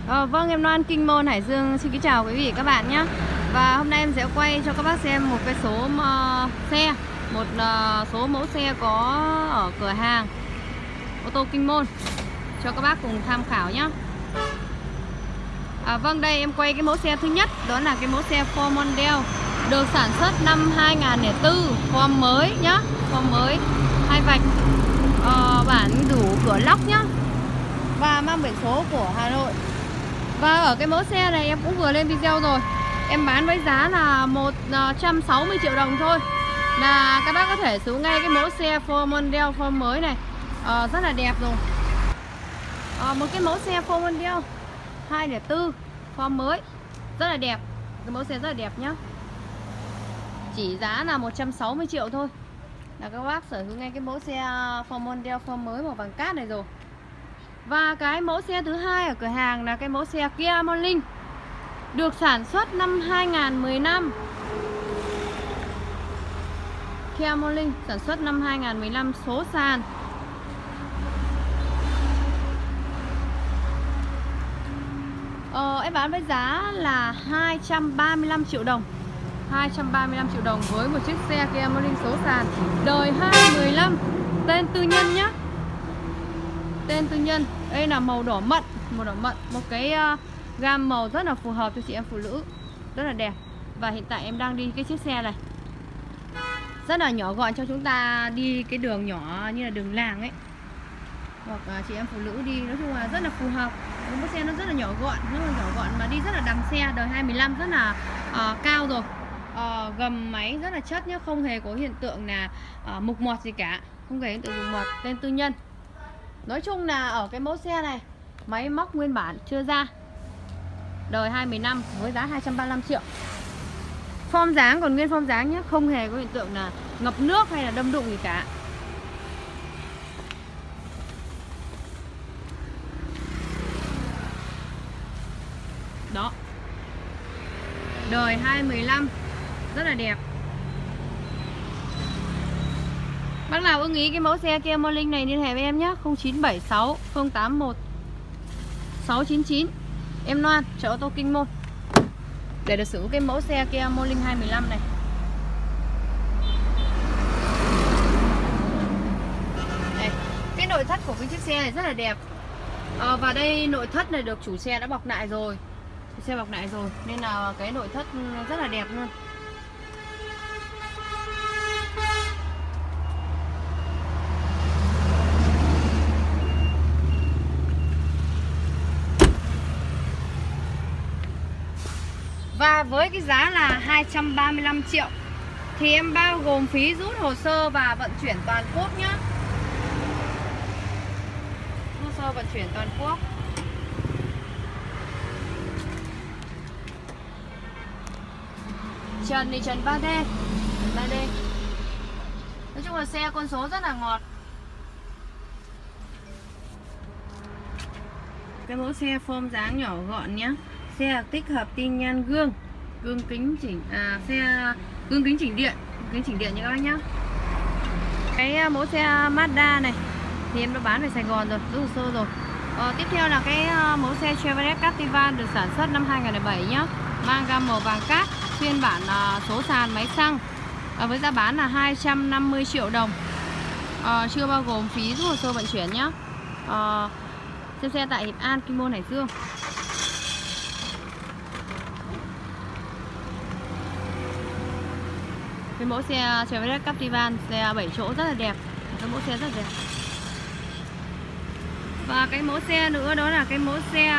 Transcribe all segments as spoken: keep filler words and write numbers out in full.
Ờ, vâng, em Loan Kinh Môn Hải Dương xin kính chào quý vị và các bạn nhé. Và hôm nay em sẽ quay cho các bác xem một cái số uh, xe, một uh, số mẫu xe có ở cửa hàng ô tô Kinh Môn cho các bác cùng tham khảo nhé. À, vâng, đây em quay cái mẫu xe thứ nhất, đó là cái mẫu xe Ford Mondeo được sản xuất năm hai nghìn không trăm lẻ tư, form mới nhá, form mới, hai vạch, uh, bản đủ cửa lóc nhá, và mang biển số của Hà Nội. Và ở cái mẫu xe này em cũng vừa lên video rồi, em bán với giá là một trăm sáu mươi triệu đồng thôi, là các bác có thể sử dụng ngay cái mẫu xe Ford Mondeo form mới này, à, rất là đẹp rồi. À, một cái mẫu xe Ford Mondeo hai không không tư form mới rất là đẹp, cái mẫu xe rất là đẹp nhá, chỉ giá là một trăm sáu mươi triệu thôi, là các bác sở hữu ngay cái mẫu xe Ford Mondeo form mới màu vàng cát này rồi. Và cái mẫu xe thứ hai ở cửa hàng là cái mẫu xe Kia Morning được sản xuất năm hai nghìn không trăm mười lăm. Kia Morning sản xuất năm hai nghìn không trăm mười lăm, số sàn. Ờ, em bán với giá là hai trăm ba mươi lăm triệu đồng. hai trăm ba mươi lăm triệu đồng với một chiếc xe Kia Morning số sàn đời hai nghìn không trăm mười lăm, tên tư nhân nhé. Tên tư nhân. Đây là màu đỏ mận, màu đỏ mận, một cái uh, gam màu rất là phù hợp cho chị em phụ nữ, rất là đẹp. Và hiện tại em đang đi cái chiếc xe này rất là nhỏ gọn cho chúng ta đi cái đường nhỏ như là đường làng ấy, hoặc uh, chị em phụ nữ đi, nói chung là rất là phù hợp. Cái mẫu xe nó rất là nhỏ gọn, rất là nhỏ gọn mà đi rất là đầm xe, đời hai nghìn không trăm mười lăm, rất là uh, cao rồi. Uh, gầm máy rất là chất nhé, không hề có hiện tượng là uh, mục mọt gì cả, không hề hiện tượng mục mọt. Tên tư nhân. Nói chung là ở cái mẫu xe này máy móc nguyên bản chưa ra, đời hai nghìn không trăm mười lăm với giá hai trăm ba mươi lăm triệu. Form dáng còn nguyên form dáng nhé, không hề có hiện tượng là ngập nước hay là đâm đụng gì cả. Đó, đời hai nghìn không trăm mười lăm, rất là đẹp. Bác nào ưng ý cái mẫu xe Kia Morning này liên hệ với em nhé, không chín bảy sáu không tám một sáu chín chín. Em Loan, chợ ô tô Kinh Môn, để được sử dụng cái mẫu xe Kia Morning hai nghìn không trăm mười lăm này. Đây, cái nội thất của cái chiếc xe này rất là đẹp. À, và đây nội thất này được chủ xe đã bọc lại rồi, chủ xe bọc lại rồi nên là cái nội thất rất là đẹp luôn. Và với cái giá là hai trăm ba mươi lăm triệu thì em bao gồm phí rút hồ sơ và vận chuyển toàn quốc nhé. Hồ sơ vận chuyển toàn quốc. Trần thì trần ba D, ba D. Nói chung là xe con số rất là ngọt. Cái mẫu xe form dáng nhỏ gọn nhé. Xe tích hợp tin nhan gương, gương kính chỉnh, à, xe gương kính chỉnh điện, kính chỉnh điện như các bác nhá. Cái mẫu xe Mazda này thì em đã bán về Sài Gòn rồi, rút hồ sơ rồi. Ờ, tiếp theo là cái mẫu xe Chevrolet Captivan được sản xuất năm hai nghìn không trăm lẻ bảy nhá, mang gam màu vàng cát, phiên bản uh, số sàn máy xăng, à, với giá bán là hai trăm năm mươi triệu đồng, à, chưa bao gồm phí rút hồ sơ vận chuyển nhá. À, xem xe tại Hiệp An, Kinh Môn, Hải Dương. Cái mẫu xe Chevrolet Captivan xe bảy chỗ rất là đẹp, cái mẫu xe rất là đẹp. Và cái mẫu xe nữa đó là cái mẫu xe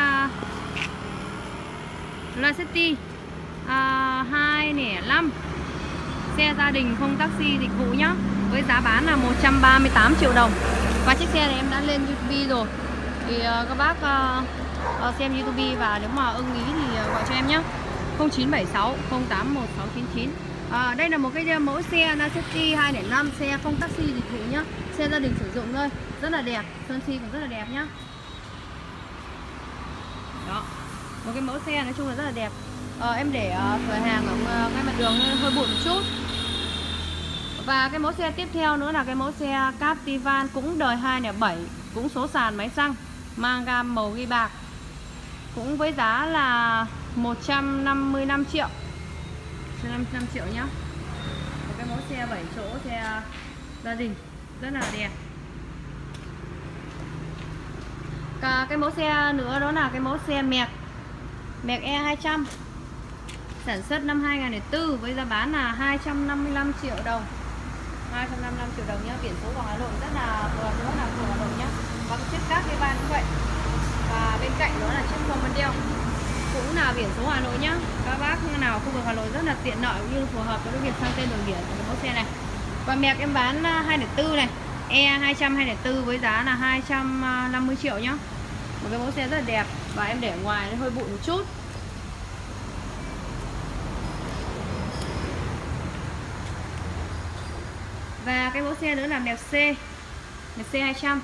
Lacetti à, hai nghìn không trăm lẻ năm, xe gia đình không taxi dịch vụ nhá, với giá bán là một trăm ba mươi tám triệu đồng. Và chiếc xe này em đã lên YouTube rồi, thì uh, các bác uh, uh, xem YouTube và nếu mà ưng ý thì uh, gọi cho em nhé, không chín bảy sáu không tám một sáu chín chín. À, đây là một cái mẫu xe Lacetti hai nghìn không trăm lẻ năm, xe không taxi dịch vụ nhá, xe gia đình sử dụng thôi, rất là đẹp, sơn si cũng rất là đẹp nhá. Đó, một cái mẫu xe nói chung là rất là đẹp. À, em để uh, cửa hàng ở ngay mặt đường hơi bụi một chút. Và cái mẫu xe tiếp theo nữa là cái mẫu xe Captivan cũng đời hai nghìn không trăm lẻ bảy, cũng số sàn máy xăng, mang gam màu ghi bạc. cũng với giá là một trăm năm mươi lăm triệu. một trăm năm mươi lăm triệu nhá. Một cái mẫu xe bảy chỗ, xe gia đình rất là đẹp. Cả cái mẫu xe nữa đó là cái mẫu xe Merc Merc E hai trăm, sản xuất năm hai nghìn không trăm lẻ bốn với giá bán là hai trăm năm mươi lăm triệu đồng. hai trăm năm mươi lăm triệu đồng nhá, biển số của Hà Nội rất là phù hợp, rất là phù hợp nhá. Và cái chiếc các cái van cũng vậy. Và bên cạnh đó là chiếc Phong Vân Đeo cũng là biển số Hà Nội nhá. Các bác nào khu vực Hà Nội rất là tiện lợi cũng như phù hợp với cái việc sang tên đường biển của cái mẫu xe này. Và Merc em bán hai không không bốn này, E hai trăm hai không không bốn với giá là hai trăm năm mươi triệu nhá. Một cái mẫu xe rất là đẹp và em để ngoài nó hơi bụi một chút. Và cái mẫu xe nữa là Merc C, Merc C hai trăm.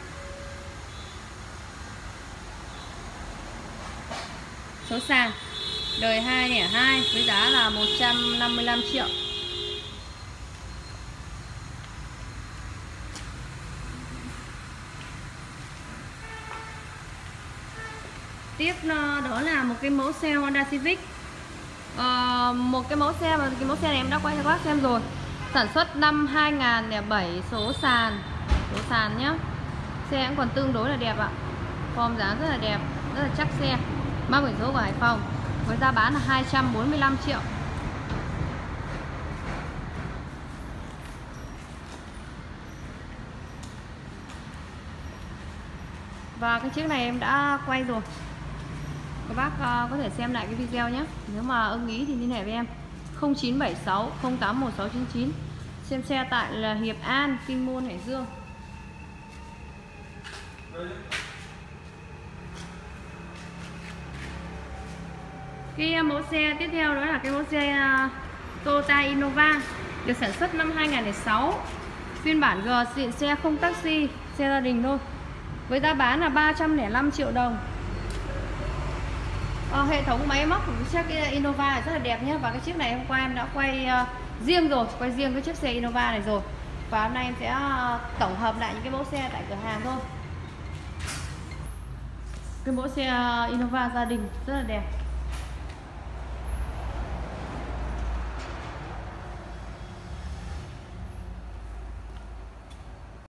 Số sàn đời hai không không hai với giá là một trăm năm mươi lăm triệu. Tiếp đó là một cái mẫu xe Honda Civic. à, Một cái mẫu xe mà cái mẫu xe này em đã quay cho các bác xem rồi. Sản xuất năm hai nghìn không trăm lẻ bảy, số sàn số sàn nhá. Xe cũng còn tương đối là đẹp ạ. Form dáng rất là đẹp, rất là chắc xe. Mang biển số của Hải Phòng với giá bán là hai trăm bốn mươi lăm triệu. Và cái chiếc này em đã quay rồi, các bác uh, có thể xem lại cái video nhé. Nếu mà ưng ý thì liên hệ với em không chín bảy sáu không tám một sáu chín chín. Xem xe tại là Hiệp An, Kinh Môn, Hải Dương. Cái mẫu xe tiếp theo đó là cái mẫu xe uh, Toyota Innova, được sản xuất năm hai nghìn không trăm lẻ sáu, phiên bản G xịn, xe không taxi, xe gia đình thôi, với giá bán là ba trăm lẻ năm triệu đồng. À, hệ thống máy móc của chiếc Innova rất là đẹp nhé. Và cái chiếc này hôm qua em đã quay uh, riêng rồi, quay riêng cái chiếc xe Innova này rồi. Và hôm nay em sẽ uh, tổng hợp lại những cái mẫu xe tại cửa hàng thôi. Cái mẫu xe uh, Innova gia đình rất là đẹp.